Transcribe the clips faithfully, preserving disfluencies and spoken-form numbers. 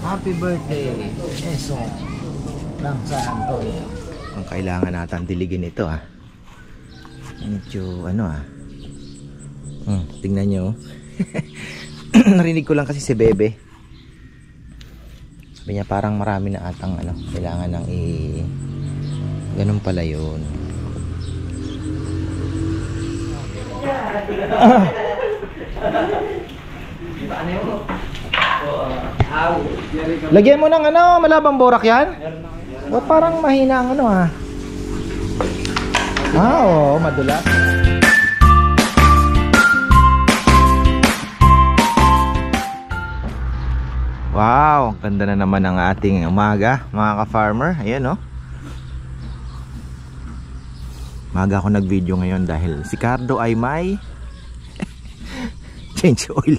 Happy birthday, eso. Lang sa Antonio. Ang kailangan natin diligin ito ah. Medyo ano ah. Hmm, tingnan nyo. Narinig ko lang kasi si Bebe. Sabi niya parang marami na atang ano, kailangan ng i... Ganun pala yun. Ah. Lagyan mo ng ano, malabang borak yan? O parang mahina ang ano ah. Ah, oo, madulas. Wow, ganda na naman ang ating umaga, mga ka-farmer. Ayan oh. Maga ako nag-video ngayon dahil si Cardo ay may change oil.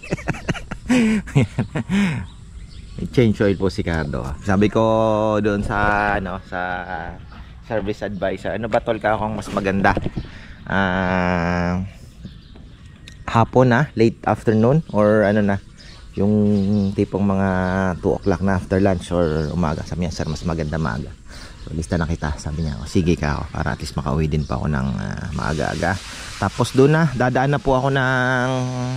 Change oil po si Cardo. Sabi ko doon sa ano, sa service advisor, ano ba tol ka akong mas maganda? Uh, hapon na, late afternoon or ano na? Yung tipong mga two o'clock na after lunch or umaga. Sabi niya, sir, mas maganda maaga. So, lista na kita. Sabi niya, oh, sige ka ako para at least makauwi din pa ako ng uh, maaga-aga. Tapos doon na, dadaan na po ako ng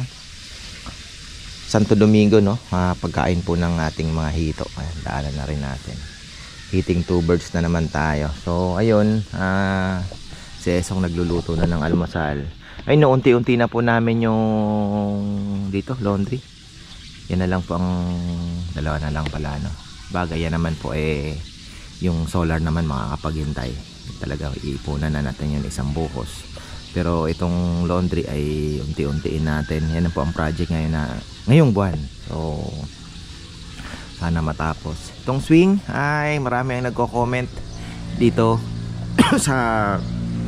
Santo Domingo, no? Uh, pagkain po ng ating mga hito. Ayan, daanan na rin natin. Hitting two birds na naman tayo. So, ayun, uh, si Esong nagluluto na ng almusal. Ay, no, unti-unti na po namin yung dito, laundry. Yan na lang po ang dalawa na lang pala, no? Bagay yan naman po eh yung solar naman makakapaghintay. Talagang iipunan na natin yung isang buhos. Pero itong laundry ay unti-untiin natin. Yan po ang project ngayon na ngayong buwan. So sana matapos. Itong swing ay marami ang nagko-comment dito sa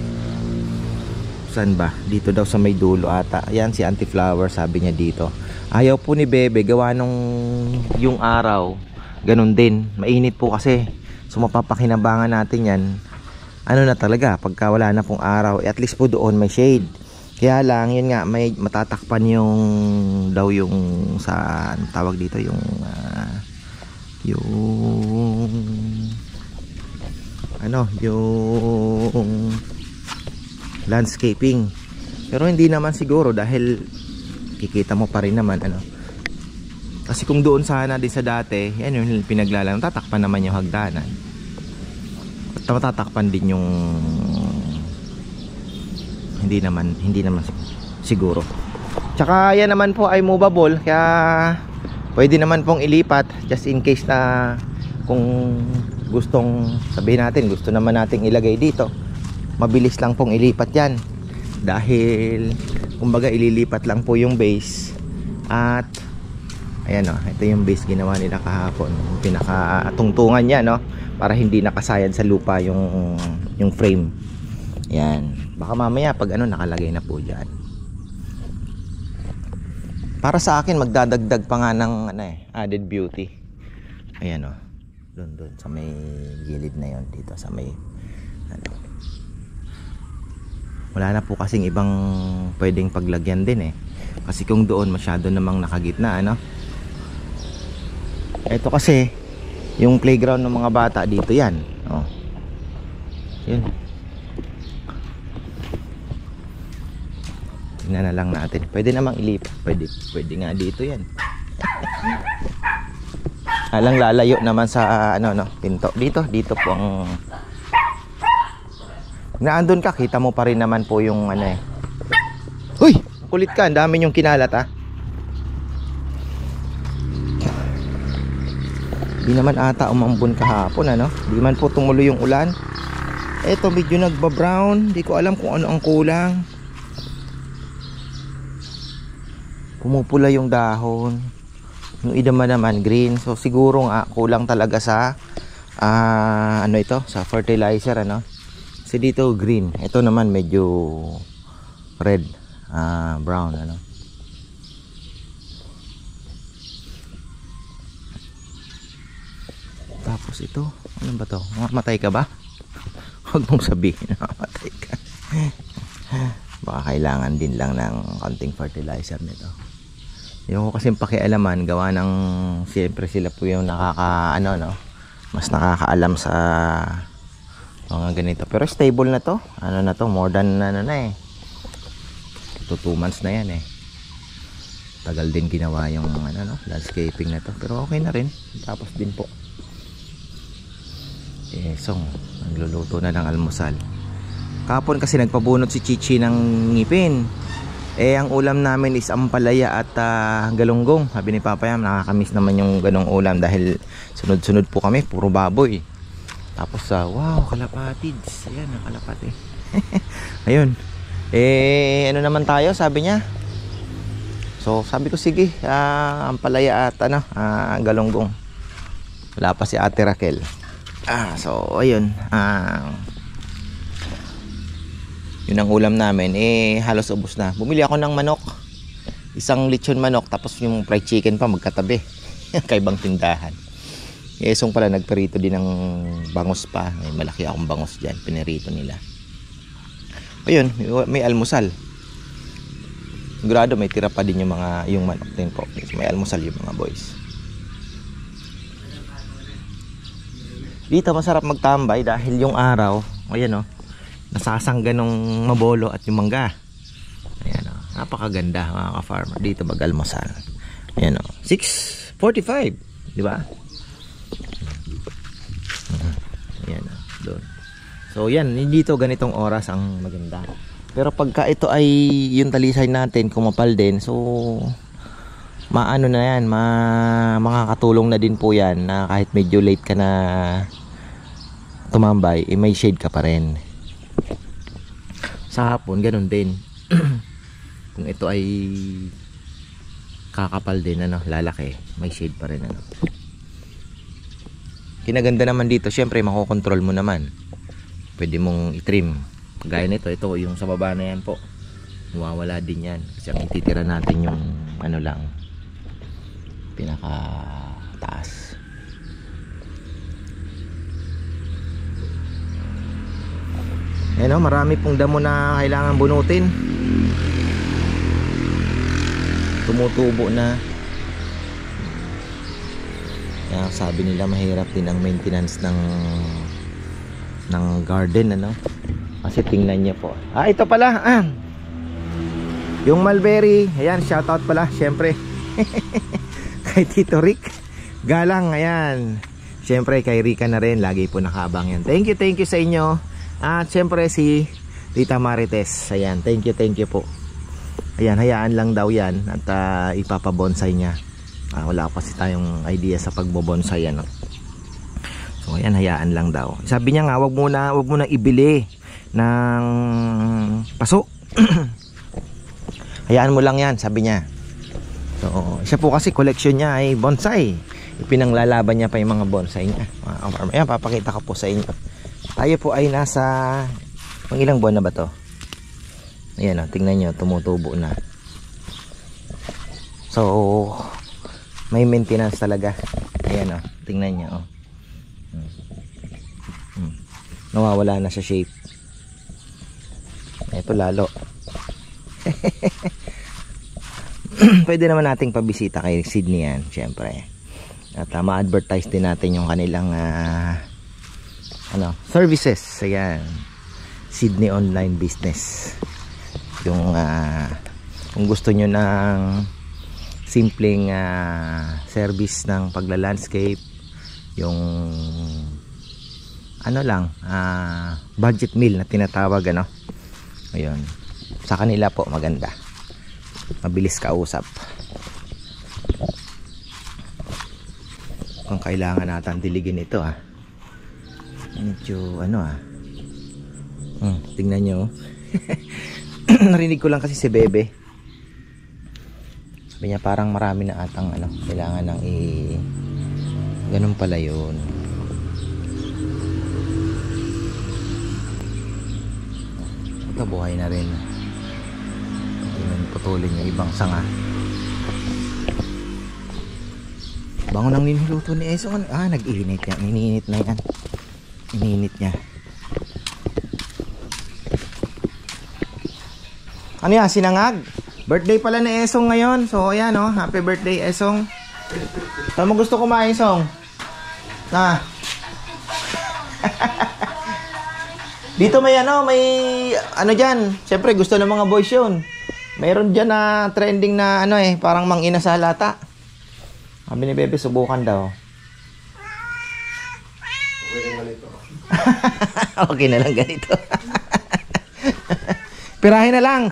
saan ba? Dito daw sa may dulo ata. Yan si Auntie Flower, sabi niya dito. Ayaw po ni Bebe gawa nung yung araw. Ganun din. Mainit po kasi. So mapapakinabangan natin yan. Ano na talaga, pagka wala na pong araw, at least po doon may shade. Kaya lang, yun nga, may matatakpan yung daw yung sa ano tawag dito, yung uh, yung ano, yung landscaping. Pero hindi naman siguro dahil kikita mo pa rin naman ano. Kasi kung doon sana din sa dati, yan yung pinaglalang, tatakpan naman yung hagdanan. At matatakpan din yung hindi naman hindi naman siguro. Tsaka yan naman po ay movable, kaya pwede naman pong ilipat just in case na kung gustong sabihin natin, gusto naman nating ilagay dito. Mabilis lang pong ilipat yan. Dahil kumbaga ililipat lang po yung base at ayan o, ito yung base ginawa nila kahapon, pinakatungtungan niya no, para hindi nakasayad sa lupa yung yung frame. Yan, baka mamaya pag ano nakalagay na po dyan. Para sa akin magdadagdag pa nga ng ano eh, added beauty. Ayan o, doon doon sa may gilid na yon, dito sa may ano. Wala na po kasing ibang pwedeng paglagyan din eh. Kasi kung doon masyado namang nakagitna ano. Ito kasi yung playground ng mga bata dito yan. Oh. Yun. Tingnan na lang natin. Pwede namang ilipat. Pwede, pwede nga dito yan. Alang lalayo naman sa ano no, pinto. Dito, dito po ang naandun ka, kita mo pa rin naman po yung ano eh. Uy! Kulit ka, ang dami yung kinalat ah. Di naman ata umambon kahapon ano. Di man po tumuloy yung ulan. Eto medyo nagba-brown. Di ko alam kung ano ang kulang. Pumupula yung dahon. Yung idama naman green. So siguro nga kulang talaga sa uh, ano ito, sa fertilizer ano. Kasi dito green, ito naman medyo red, uh, brown ano. Tapos ito, ano ba to? Mamatay ka ba? Huwag mong sabihin na mamatay ka. Baka kailangan din lang ng konting fertilizer nito. Yung ko kasing pakialaman, gawa ng siyempre sila po yung nakaka ano no, mas nakakaalam sa mga ganito. Pero stable na to. Ano na to, more than ano na eh. two months na yan eh. Tagal din ginawa yung ano no, landscaping na to. Pero okay na rin. Tapos din po. Eh, so nagluluto na ng almusal. Kapon kasi nagpabunot si Chichi ng ngipin. Eh ang ulam namin is ampalaya at uh, galunggong. Sabi ni Papa Yam, nakakamiss naman yung ganong ulam dahil sunod-sunod po kami, puro baboy. Tapos uh, wow, kalapatids. Ayan, ang kalapati. Ayun. Eh ano naman tayo, sabi niya. So sabi ko sige, uh, ampalaya at ano, uh, galunggong. Wala pa si Ate Raquel. Ah, so ayun. Ah uh, Yun ang ulam namin, eh halos ubos na. Bumili ako ng manok, isang lechon manok, tapos yung fried chicken pa magkatabi. Kaibang tindahan. Esong pala nagperito din ng bangos pa. May malaki akong bangos dyan, pinirito nila. Ayun, may almusal. Sigurado may tira pa din yung mga yung manok din po. May almusal yung mga boys. Dito masarap magtambay dahil yung araw, ayan o, nasasangga nung mabolo at yung mangga. Ayan o, napakaganda mga ka-farmer. Dito mag-almusal. Ayan o, six forty-five, di ba? Ayan o, doon. So yan, dito ganitong oras ang maganda. Pero pagka ito ay yung talisay natin kumapal din, so maano na yan, ma makakatulong na din po yan na kahit medyo late ka na tumambay, eh, may shade ka pa rin. Sa hapon ganun din. Kung ito ay kakapal din, ano, lalaki, may shade pa rin, ano. Kinaganda naman dito, syempre makokontrol mo naman. Pwede mong i-trim. Gaya nito, ito yung sa baba na yan po, mawawala din yan kasi ang ititira natin yung ano lang, pinaka taas. Ayan o, marami pong damo na kailangan bunutin. Tumutubo na. Kaya sabi nila mahirap din ang maintenance ng ng garden, ano. Kasi tingnan niyo po. Ah, ito pala. Ah, yung mulberry. Ayan, shoutout pala, syempre. Kay Tito Rick Galang, ayan. Syempre kay Rika na rin, lagi po nakabang yan. Thank you, thank you sa inyo. At syempre si Tita Marites, ayan, thank you, thank you po. Ayan, hayaan lang daw yan at uh, ipapabonsay niya. Ah, wala kasi tayong idea sa pagbobonsay, ano. So ayan, hayaan lang daw. Sabi niya nga, wag mo na, wag mo na ibili ng paso. Hayaan mo lang yan, sabi niya. So siya po kasi collection niya ay bonsai. Ipinanglalaban niya pa yung mga bonsai niya. Ayan, papakita ko po sa inyo. Tayo po ay nasa pang ilang buwan na ba to? Ayan o, tingnan nyo, tumutubo na. So may maintenance talaga. Ayan o, tingnan nyo o. Hmm. Hmm. Nawawala na sa shape. Ito lalo. Pwede naman nating pabisita kay Sydney yan, syempre. At uh, ma-advertise din natin yung kanilang uh, ano, services. Ayan, Sydney Online Business. Yung uh, kung gusto nyo ng simpleng uh, service ng pagla-landscape, yung ano lang, uh, budget meal na tinatawag, ano. Ayun, sa kanila po maganda, mabilis kausap. Kung kailangan natin diligin ito, ah, medyo ano, ah, hmm, tingnan nyo. Narinig ko lang kasi si Bebe, sabi niya parang marami na atang ano, kailangan ng i ganun pala yun. Ito buhay na rin. Putulin yung ibang sanga. Bango nang niniluto ni Eso. Ah, nag-iinit yan. Iniinit na yan. Iniinit niya. Ano yan? Sinangag? Birthday pala ni Esong ngayon. So ayan oh, happy birthday Esong. Saan mo gusto kumain, Esong? Na. Dito may ano, may ano diyan. Siyempre gusto ng mga boys 'yun. Mayroon diyan na trending na ano eh, parang mang-ina sa halata. Sabi ni Bebe subukan daw. Okay na ganito. Okay na lang ganito. Pirahin na lang.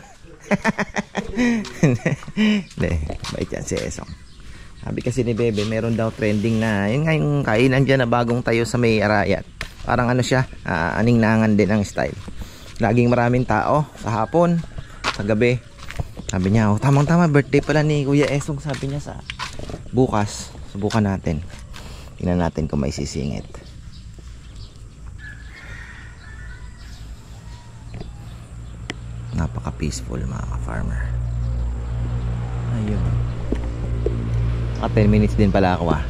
Hindi, bait yan si Esong. Sabi kasi ni Bebe, meron daw trending na yun nga yung kainan dyan na bagong tayo sa may Arayat. Parang ano siya, uh, aning-nangan din ang style. Laging maraming tao sa hapon, sa gabi. Sabi niya, oh, tamang-tama, birthday pala ni Kuya Esong. Sabi niya sa bukas, subukan natin. Tingnan natin kung may sisingit. Napaka-peaceful mga ka-farmer. Ayun. At ten minutes din pala ako ah.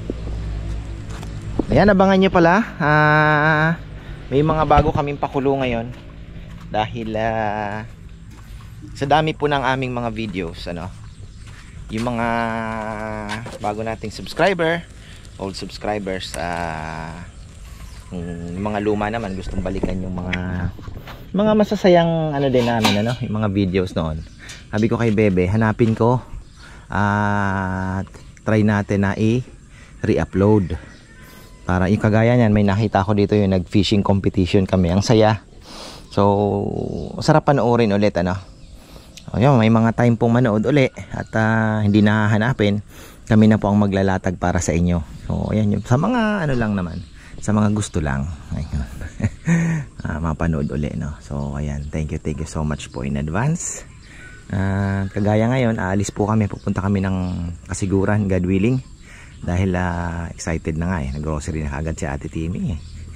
Ayan, abangan nyo pala. Ah, may mga bago kaming pakulo ngayon. Dahil ah, sa dami po ng aming mga videos, ano, yung mga bago nating subscriber, old subscribers, ah, yung mga luma naman gustong balikan yung mga mga masasayang ano din namin, ano, yung mga videos noon. Sabi ko kay Bebe, hanapin ko at uh, try natin na i-re-upload para yung kagaya niyan. May nakita ko dito yung nag fishing competition kami, ang saya. So sarap panoorin ulit, ano. O yun, may mga time pong manood uli at uh, hindi na hahanapin, kami na po ang maglalatag para sa inyo. So ayan, yung, sa mga ano lang naman, sa mga gusto lang, ayun. uh, mapanood uli, no. So ayan, thank you, thank you so much po in advance. Uh, kagaya ngayon, aalis po kami, pupunta kami ng Kasiguran, God willing. Dahil uh, excited na nga eh, nag-grocery na kagad si Ate Timmy eh.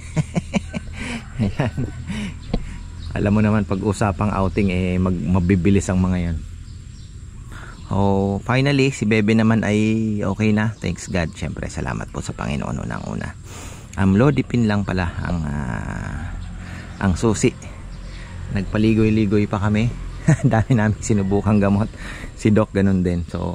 Ayan. Alam mo naman, pag usapang outing eh, mag mabibilis ang mga yan. Oh, finally, si Bebe naman ay okay na, thanks God. Siyempre, salamat po sa Panginoon unang una. Amlodipine lang pala ang uh, ang susi. Nagpaligoy-ligoy pa kami. Dami namin sinubukang gamot. Si Doc ganun din. So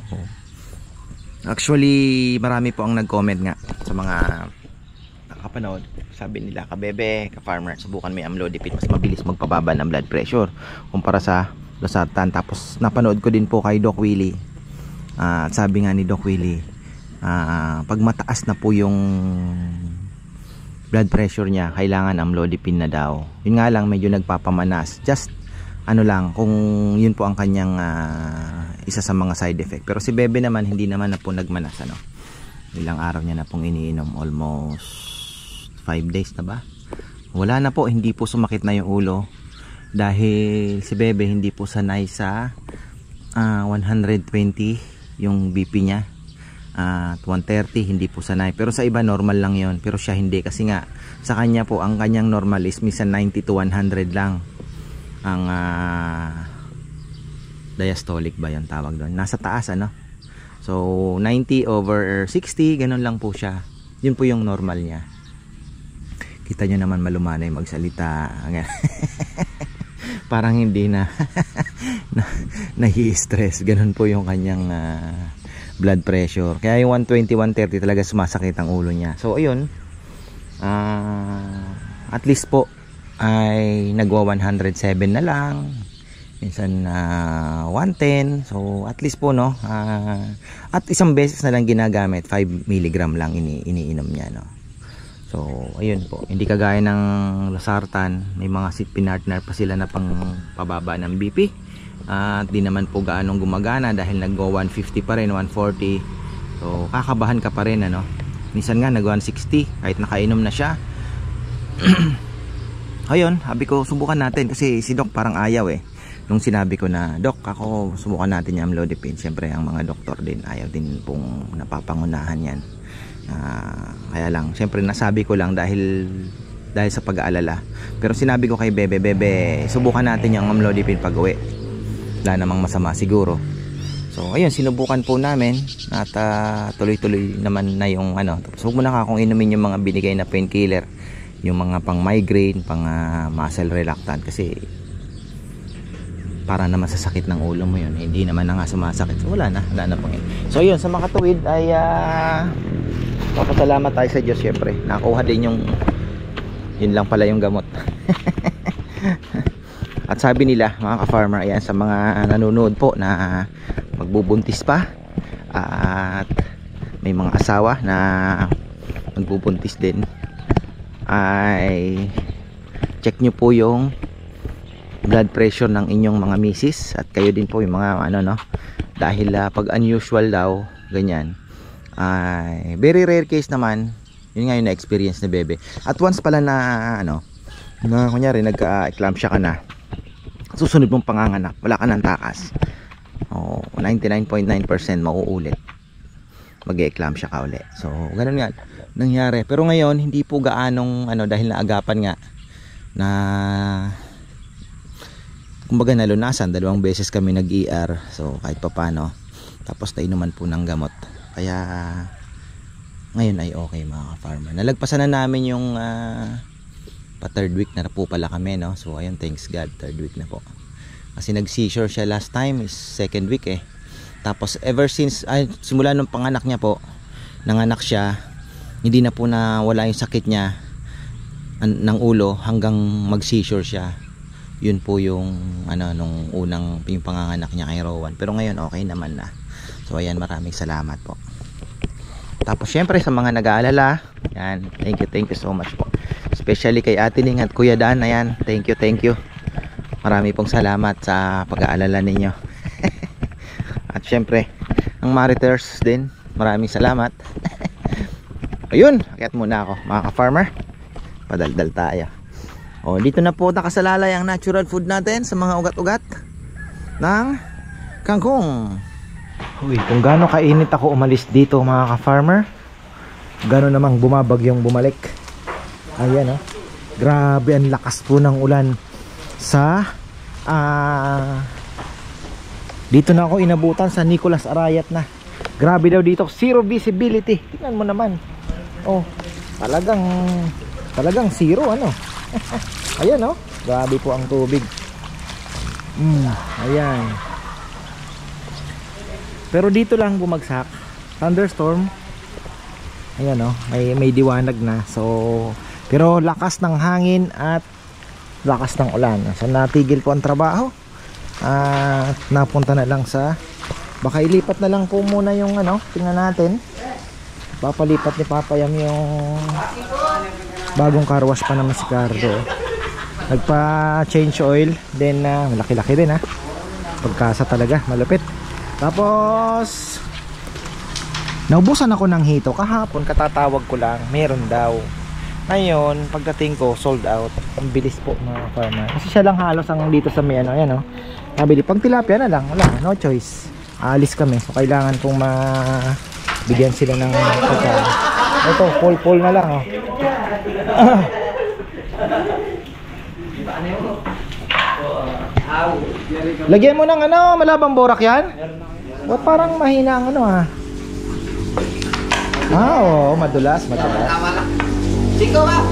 actually marami po ang nag-comment nga sa mga nakapanood. Sabi nila, ka-Bebe, ka-farmer, subukan may amlodipine, mas mabilis magpababa ng blood pressure kumpara sa losartan. Tapos napanood ko din po kay Doc Willie. uh, Sabi nga ni Doc Willie, uh, pag mataas na po yung blood pressure niya, kailangan amlodipine na daw. Yun nga lang, medyo nagpapamanas. Just ano lang, kung yun po ang kanyang uh, isa sa mga side effect. Pero si Bebe naman, hindi naman na po nagmanas, ano. Ilang araw niya na pong iniinom, almost five days na ba? Wala na po, hindi po sumakit na yung ulo. Dahil si Bebe hindi po sanay sa uh, one twenty yung B P niya. Uh, at one thirty hindi po sanay. Pero sa iba normal lang yon. Pero siya hindi, kasi nga sa kanya po ang kanyang normal is minsan ninety to one hundred lang ang uh, diastolic ba yung tawag doon, nasa taas, ano. So ninety over sixty, ganun lang po siya. Yun po yung normal niya. Kita nyo naman, malumanay magsalita. Parang hindi na na nahi-stress. Ganun po yung kanyang uh, blood pressure. Kaya yung one twenty, one thirty talaga sumasakit ang ulo niya. So ayun, uh, at least po ay nagwa one oh seven na lang, minsan uh, one ten. So at least po, no, uh, at isang beses na lang ginagamit, five milligram lang ini iniinom niya, no. So ayun po, hindi kagaya ng losartan, may mga pinartner pa sila na pang pababa ng B P. At uh, di naman po gaanong gumagana dahil nagwa one fifty pa rin, one forty. So kakabahan ka pa rin, ano. Minsan nga nag one sixty kahit nakainom na siya. Ayun, sabi ko subukan natin, kasi si Doc parang ayaw eh. Nung sinabi ko na, Doc, ako subukan natin yung amlodipine. Siyempre ang mga doktor din ayaw din pong napapangunahan yan. Uh, kaya lang, siyempre nasabi ko lang dahil dahil sa pag-aalala. Pero sinabi ko kay Bebe, Bebe, subukan natin yung amlodipine pag uwi. Wala namang masama siguro. So ayun, sinubukan po namin at uh, tuloy-tuloy naman na yung ano. Tapos huwag mo na akong inumin yung mga binigay na painkiller, yung mga pang migraine, pang uh, muscle relaxant, kasi para naman sa sakit ng ulo mo yun, hindi naman na nga sumasakit, so wala na, wala na pang yun. So yun, sa makatuwid ay uh, papasalamat tayo sa Diyos. Syempre nakuha din yung yun lang pala yung gamot. At sabi nila mga ka-farmer, ayan, sa mga nanonood po na magbubuntis pa at may mga asawa na magbubuntis din, ay check nyo po yung blood pressure ng inyong mga misis at kayo din po yung mga ano, no, dahil uh, pag unusual daw ganyan, ay very rare case naman, yun nga yung na-experience ni Bebe. At once pala na ano, na kunyari nagka-eclampsia ka na, susunod mong panganganak, wala ka ng takas, oh, ninety-nine point nine percent mauulit, mag-e-eclampsia ka ulit. So ganun nga nangyari. Pero ngayon hindi po gaanong ano, dahil naagapan nga na kumbaga nalunasan, dalawang beses kami nag-E R, so kahit papano, tapos nainuman po ng gamot, kaya ngayon ay okay mga ka-farmer. Nalagpasan na namin yung uh, pa third week na po pala kami, no? So ayun, thanks God, third week na po, kasi nag-seizure siya last time is second week eh. Tapos ever since ay, simula nung panganak niya po, nanganak siya, hindi na po na wala yung sakit niya ng ulo hanggang mag-seizure siya. Yun po yung ano, nung unang yung panganganak niya kay Rowan. Pero ngayon okay naman na. So ayan, maraming salamat po. Tapos syempre sa mga nag-aalala, yan, thank you, thank you so much po. Especially kay Ate Ning at Kuya Dan, ayan, thank you, thank you. Marami pong salamat sa pag-aalala ninyo. At syempre, ang Mariters din, maraming salamat. Ayun, akyat muna ako mga ka-farmer. Padaldal tayo. O, dito na po nakasalalay ang natural food natin sa mga ugat-ugat ng kangkong. Uy, kung gaano kainit ako umalis dito mga ka-farmer, gaano namang bumabagyong bumalik. Ayan, oh. Grabe ang lakas po ng ulan sa uh, dito na ako inabutan sa Nicolas Arayat na. Grabe daw dito, zero visibility. Tingnan mo naman. Oh, talagang talagang zero ano. Ayan, oh, grabe po ang tubig. Mm, ayan. Pero dito lang bumagsak. Thunderstorm. Ayan, oh, may may diwanag na. So, pero lakas ng hangin at lakas ng ulan. So natigil po ang trabaho. At uh, napunta na lang sa, baka ilipat na lang po muna yung ano, tingnan natin. Papalipat ni Papa Yam yung bagong car wash pa naman si Cardo. Nagpa change oil, then uh, malaki-laki din ha, pagkasa talaga, malupit. Tapos naubusan ako ng hito kahapon, katatawag ko lang, meron daw. Ngayon pagdating ko, sold out. Ang bilis po mga farmer, kasi siya lang halos ang dito sa may ano, ayan, oh, nabili. Pag tilapia na lang, wala, no choice, aalis kami. So kailangan kong mabigyan sila ng pagkain. Ito, full full na lang, oh. Lagyan mo ng ano, malabang borak yan? O parang mahina ang ano, ha? Ah, oo, madulas, madulas. Siko ba?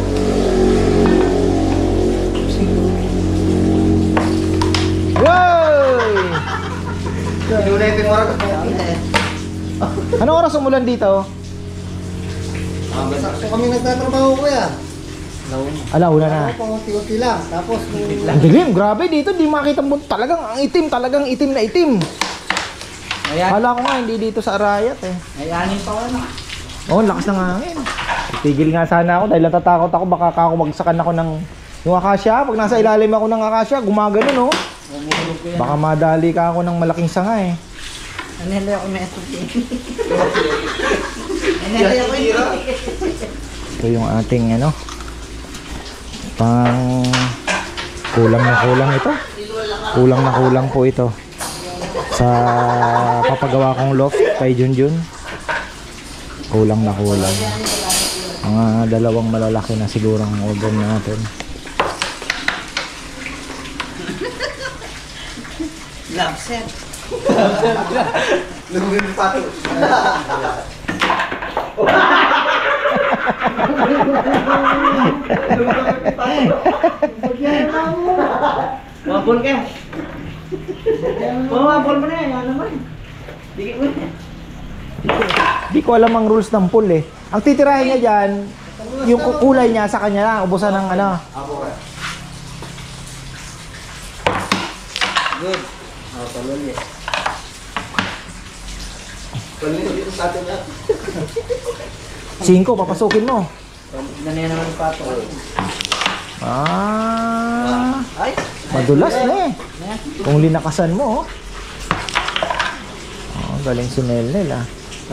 Woy! Anong oras umulan dito? So kami nagtatrabaho ko ya. Alauna na. Ako unti-unti lang. Tapos Ang dilim, grabe dito, di makita mo talagang ang itim, talagang itim na itim. ayan. Kala ko nga hindi dito sa Arayat eh. Ayanin pa wala. Oh, lakas ng hangin. Tigil nga sana ako dahil natatakot ako baka ako magsakan ako ng yung akasya. Pag nasa ilalim ako ng akasya, gumagano, no? Baka madali ka ako ng malaking sanga eh. Anelo ako may ito. Anelo ako ito. Ito yung ating ano, pang kulang na kulang ito. Kulang na kulang po ito sa papagawa kong loft kay Junjun. Kulang na kulang. Mga dalawang malalaki na siguro ang order natin. Love set. Lumubin mo pato. Mabul ka. Mamabol mo na yan, ano naman. Dikit mo na. Di ko alam ang rules ng pool eh. Ang titirahin niya dyan, yung kulay niya sa kanya lang, ubusan ng ano. Good. Oh, talon eh. Talon dito sa atin na. Cinco, papasukin mo. Ganyan naman yung pato. Ah, Ay! madulas na eh. Kung linakasan mo, oh. Oh, galing si Nelnel ah.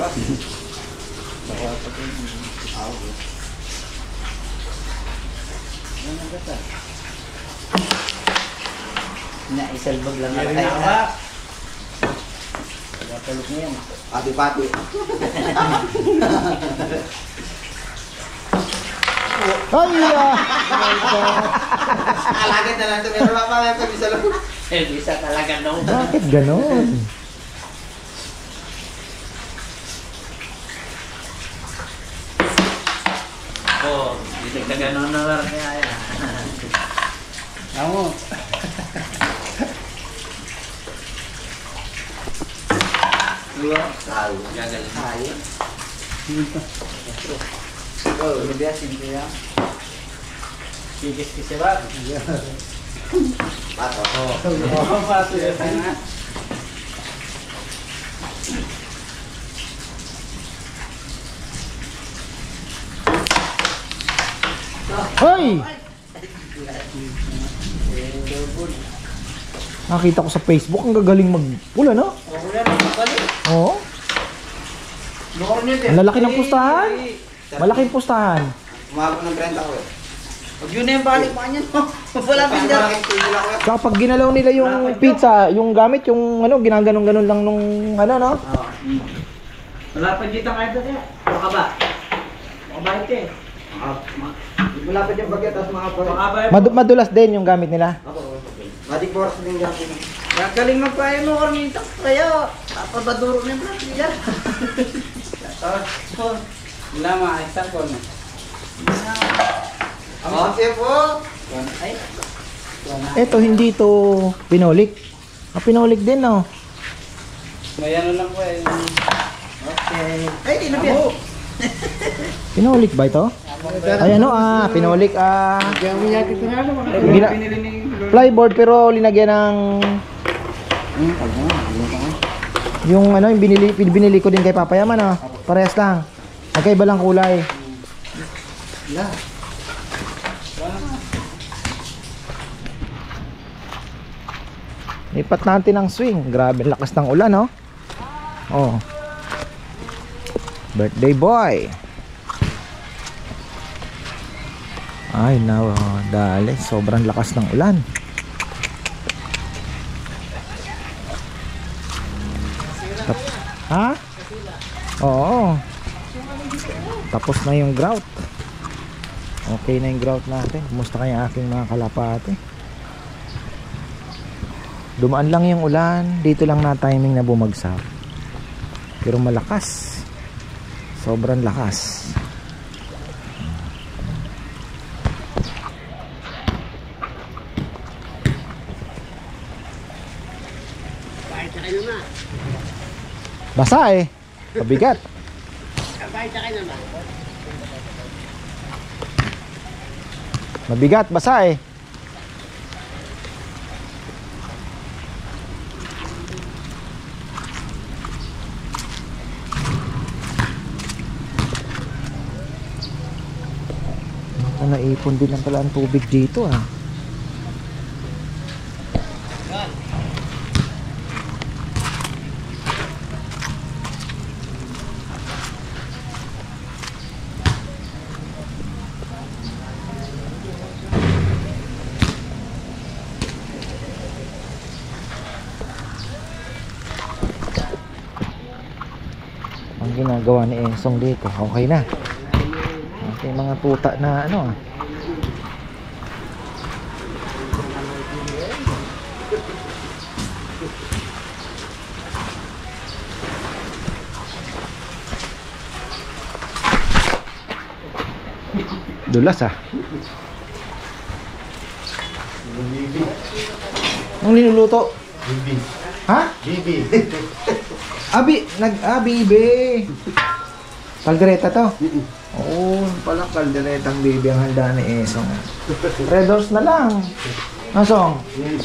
Naisalbag lang ang tayo na. Pagkapalok niya yan. Pati-pati. Ay! Ah! Alagad na lang ito. Meron lang pa yung bisa lang. Eh, bisa talaga no. Bakit ganon? Oo, hindi ka gano'n na lang kaya yan. Ako. Diba? Tayo. Gagaling. Tayo. Oh, lubiasin ko yan. Kikis-kis ba? Pato. Oo, pato yan nga. Ay! Nakita ko sa Facebook, ang gagaling mag-pool, ano? Oo. Ang lalaki ng pustahan. Malaking pustahan. Umabot ng trenta ko eh. Huwag yun na yung balik pa niyan. Wala pinda. Kapag ginalaw nila yung pizza, yung gamit, yung ano, ginaganong-ganon lang nung ano, no? Wala pa dito kahit na kaya. Baka ba? Baka ba ito eh. Wala pa dyan bagay, tapos mga bagay. Mad madulas din yung gamit nila. Magic force din gamit. Galing magpahay mo, Carminta. Kaya, papabaduro na yung plastilya. Wala mga isang ko na. Ang kasi po. Ay. Eto, hindi to pinolik. Ah, pinolik din, no? May ano lang po eh. Okay. Ay, di na piyan. Pinolik ba ito? Ay, ano, ah, pinolik, ah. Gina flyboard pero linagyan ng yung ano, yung binili, binili ko din kay Papa Yaman, ah. Parehas lang. Magkaiba lang kulay. Yeah. Lipat natin ang swing. Grabe, lakas ng ulan, no? Oh. Birthday boy. Ay, na, oh, dali. Sobrang lakas ng ulan. Tap- ha? Oo. Tapos na yung grout. Okay na yung grout natin. Kumusta kaya aking mga kalapate? Dumaan lang yung ulan. Dito lang na timing na bumagsak. Pero malakas. Sobrang lakas. Basa eh. Mabigat. Mabigat, basa eh. Naipon din lang pala ang tubig dito ah. Ang ginagawa ni Ensong dito, okay na. Okay, mga tuta na ano. Dulas ah. Ang niluluto. Bibi. Ha? Bibi. Abi, nag abibe. Kaldereta to. Oo, oh, pala kalderetang bibi ang handa ni Esong. Red Horse na lang. Nasong?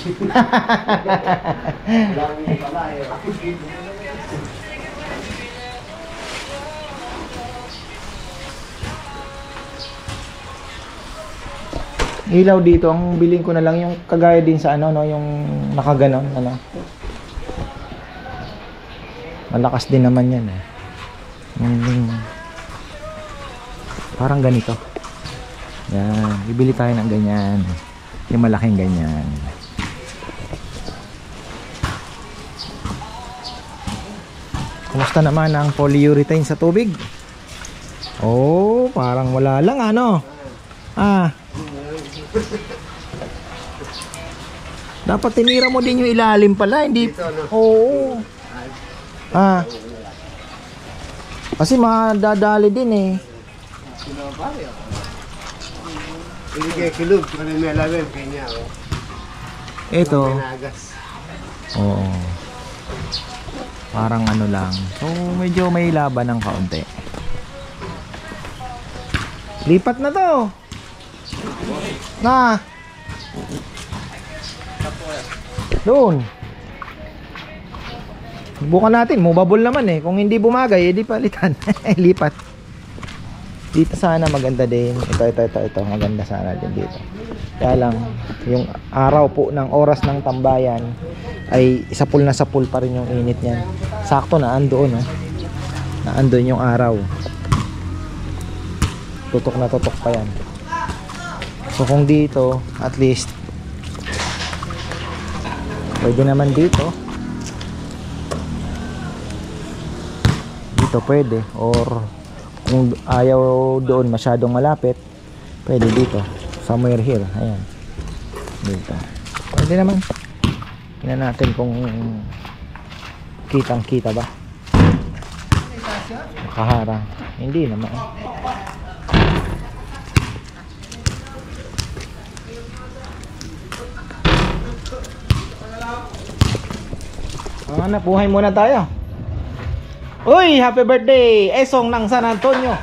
Ilaw dito, ang biling ko na lang yung kagaya din sa ano, no, yung nakaganon, ano. Malakas din naman yan eh. Yung, parang ganito. Yan, bibili tayo ng ganyan. Yung malaking ganyan. Kumusta naman ang polyurethane sa tubig? Oh, parang wala lang ano. Ah. Dapat tinira mo din yung ilalim pala, hindi. Oo. Ah. Kasi madadali din eh. Ini kayak kilog, kalau may alamin kanya. Ito. Nagas. Oo. Parang ano lang. So medyo may laban ng kaunti. Lipat na to. Na. Doon. Bukan natin, mobile naman eh. Kung hindi bumagay, edi palitan. Lipat. Dito sana maganda din. Ito, ito, ito, ito. Maganda sana din dito. Kaya lang, yung araw po ng oras ng tambayan ay sapul na sapul pa rin yung init niyan. Sakto na andoon, oh. Na andoon yung araw. Tutok na tutok pa yan. So kung dito, at least pwede naman dito. Dito pwede. Or kung ayaw doon masyadong malapit, pwede dito. Somewhere here. Ayan. Dito. Pwede naman. Tingnan natin kung kitang kita ba. Makaharang. Hindi naman. Ah, napuhay muna tayo. Uy, happy birthday, Esong ng San Antonio.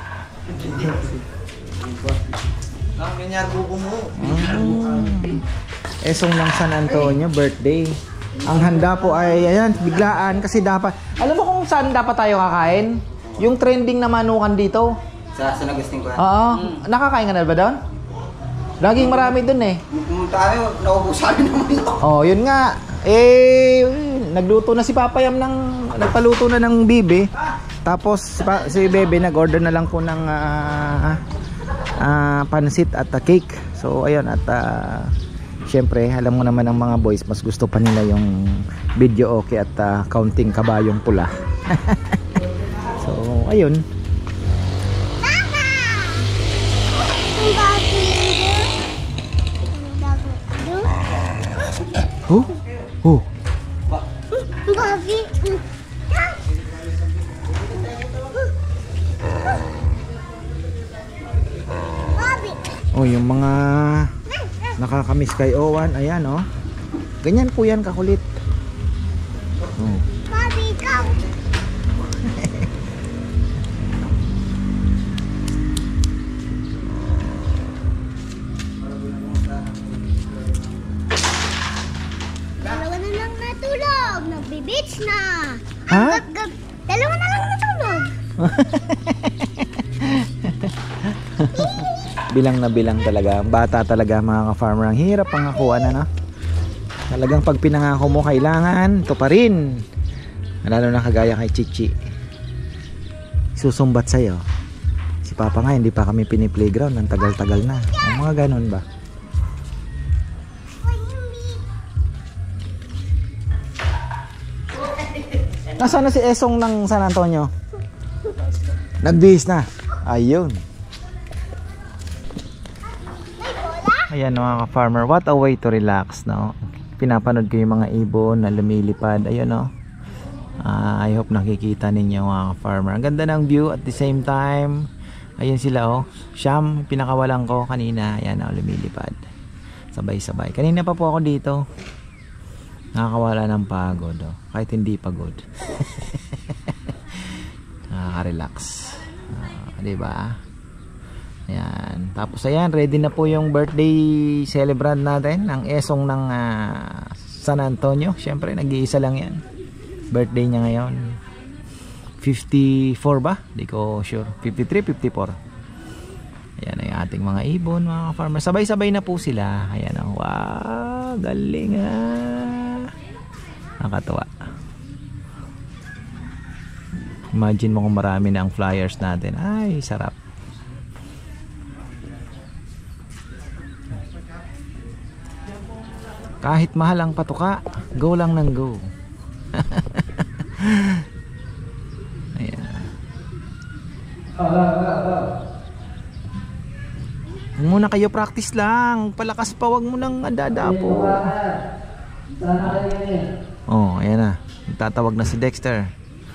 Mm. Esong ng San Antonio, birthday. Ang handa po ay ayan, biglaan kasi dapat. Alam mo kung saan dapat tayo kakain? Yung trending na manukan dito. Sa San Agustin ko. Oo, mm. Nakakain ka na ba doon? Laging marami doon eh. Pumunta tayo, naubusan naman yun. Oh, yun nga. Eh, nagluto na si Papayam ng nagpaluto na ng bibe. Tapos si, pa, si Bebe nag-order na lang po ng uh, uh, pansit at uh, cake. So ayun at uh, syempre, alam mo naman ng mga boys, mas gusto pa nila yung video okay at uh, counting kabayong pula. So ayun. Oh, oh. Oh, yung mga nakakamiss kay Owan, ayan oh. Ganyan po yan kakulit. Oh. Bobby, go! Dalawa na lang natulog. Nagbe-beach na. Ha? Gab, gab. Dalawa na lang natulog. Bilang na bilang talaga. Bata talaga mga ka-farmer. Ang hirap pangakuan na, no? Talagang pag pinangako mo, kailangan ito pa rin. Lalo na kagaya kay Chichi. Susumbat sa'yo. Si Papa nga, hindi pa kami piniplayground. Ang tagal-tagal na. Ang mga ganun ba? Nasaan na si Esong ng San Antonio? Nagbihis na. Ayun. Ayan mga ka-farmer, what a way to relax, no? Pinapanood ko yung mga ibon na lumilipad. Ayun, no? uh, I hope nakikita ninyo mga ka-farmer. Ang ganda ng view at the same time. Ayun sila, oh. Siyam, pinakawalan ko kanina. Ayan, oh, lumilipad. Sabay-sabay. Kanina pa po ako dito. Nakakawala ng pagod, oh. Kahit hindi pagod. Nakaka-relax. Uh, diba? Ayan. Tapos ayan, ready na po yung birthday celebrant natin, ang Esong ng uh, San Antonio. Siyempre, nag-iisa lang yan. Birthday niya ngayon. fifty-four ba? Di ko sure. fifty-three, fifty-four. Ayan ay ating mga ibon, mga farmer. Sabay-sabay na po sila. Ayan, oh. Wow, galing ah. Nakatuwa. Imagine mo kung marami na ang flyers natin. Ay, sarap. Kahit mahal ang patuka, go lang ng go. Ayan. Muna kayo, practice lang. Palakas pa, wag mo nang adadapo. Oh, ayan na. Tatawag na si Dexter.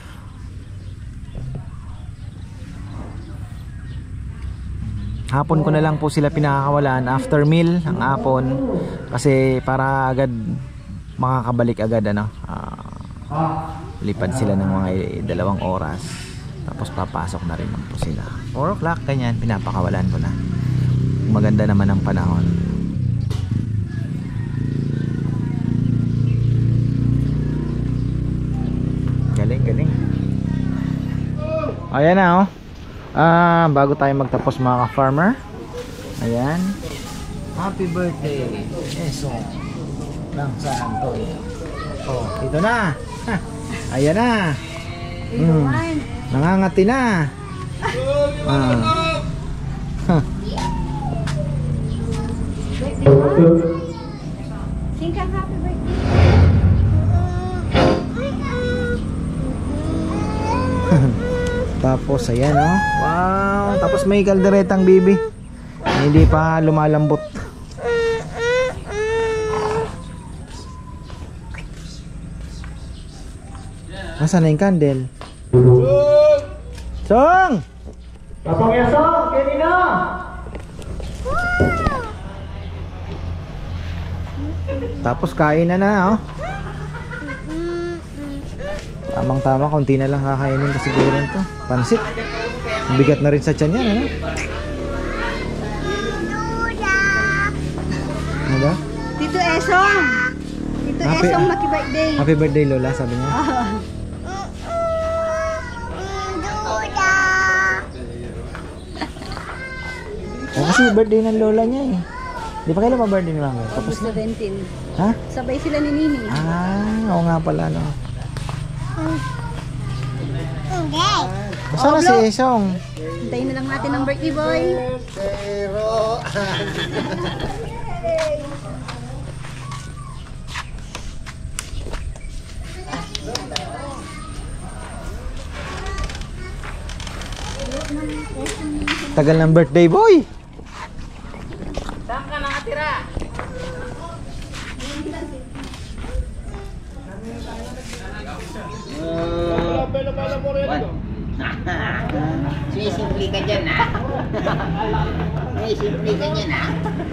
Hapon ko na lang po sila pinakakawalan after meal ang hapon kasi para agad makakabalik agad ano. Uh, lipad sila ng mga dalawang oras tapos papasok na rin po sila. four o'clock ganyan pinapakawalan ko na. Maganda naman ang panahon. Galing, galing. Ayan na oh. Ah, bago tayo magtapos mga ka-farmer. Ayan. Happy birthday, Esong ng San Antonio. Oh, ito na. Ha, ayan na. Hmm, nangangati na. Ah. Ha. Sing kang happy birthday. Tapos ayan oh. Wow, tapos may kalderetang bibi. Hindi pa lumalambot. Nasaan na yung candle? Song! Papang Yasong, kanina! Tapos kain na na oh. Tamang tama, konti na lang kakainin kasi siguro ito. Pansit. Bigat na rin sa tiyan yan, ano? Ano ba? Tito Esong! Tito Happy- Esong, happy birthday! Happy birthday Lola, sabi niya. Oh, kasi birthday ng Lola niya eh. Di pa kailan pa birthday ni Mama? Tapos na. seventeen. Ha? Sabay sila ni Nini. Ah, oo nga pala no. Hindi. Saan na si Esong? Hintayin na lang natin ang birthday boy. Pero... Tagal ng birthday boy. Saan ka nakatira? Sumisimple ka dyan, ha? Sumisimple ka dyan, ha?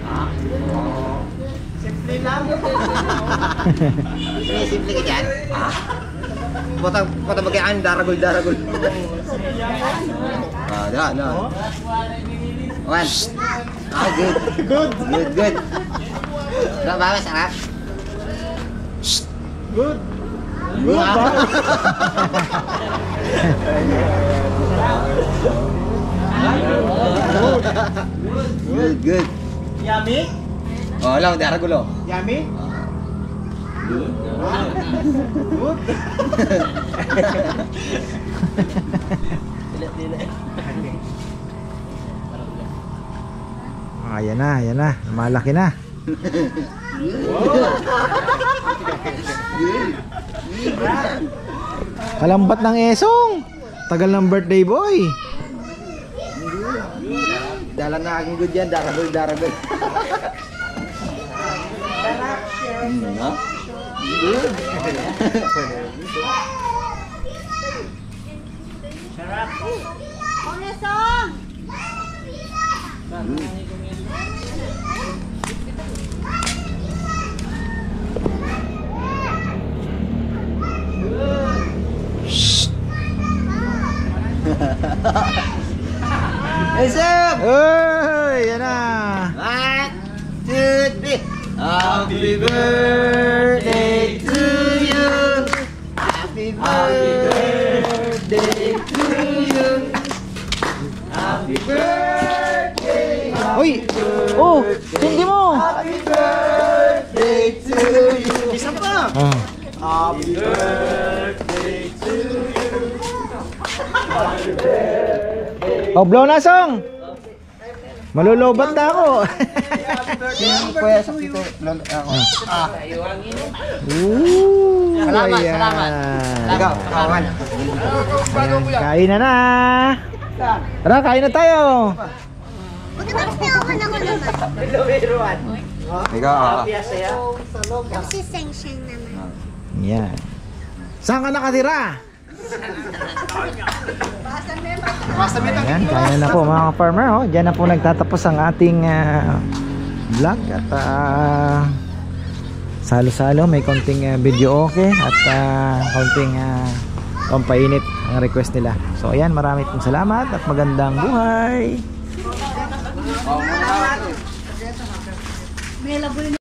Simple lang. Sumisimple ka dyan? Ha? Pata, pata bagayaan, daragol, daragol. Ah, da, da. One. Ah, good. Good. Good, good. Ba, ba, sarap? Good. Good, Good, good. Yummy? Oh, lang daragol oh. Yummy? Good. Good. Ah, ayan na, ayan na. Malaki na. Kalambat ng Esong. Tagal ng birthday boy. Dalan na aking good yan, daragol, daragol. Hmm, no? Good. Kong Esong! Uy, yan na. One, two, three. Happy birthday to you. Happy birthday to you. Happy birthday. Uy! Oh! Hindi mo! Happy birthday to you. Isa pa. Ah. Happy birthday to you. Oh, blow na song! Malulobat na ako. Kuya, sa tito. Ako. Ah. Ooh, Salamat, ayan. salamat. Ikaw, kawan. Ayan, kain na na. Tara, kain na tayo. Pagkatapos na ako na ko naman. Ikaw, ah. Si Seng Seng naman. Yan. Saan ka nakatira? Ayan, kain na po mga farmer. Oh. Diyan na po nagtatapos ang ating ah, vlog. At ah, salo-salo, may konting ah, video okay. At ah, konting ah, pampainit ang request nila. So ayan, marami pong salamat at magandang buhay.